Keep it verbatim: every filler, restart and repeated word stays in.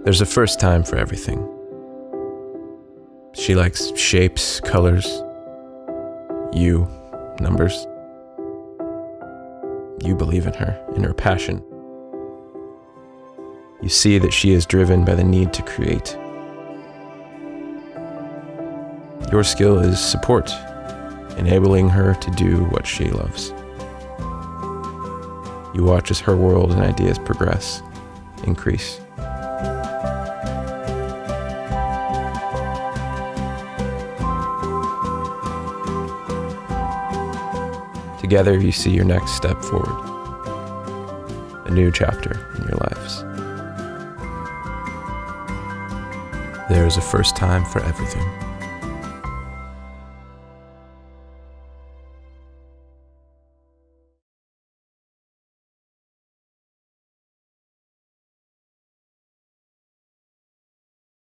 There's a first time for everything. She likes shapes, colors, you, numbers. You believe in her, in her passion. You see that she is driven by the need to create. Your skill is support, enabling her to do what she loves. You watch as her world and ideas progress, increase. Together, you see your next step forward, a new chapter in your lives. There is a first time for everything.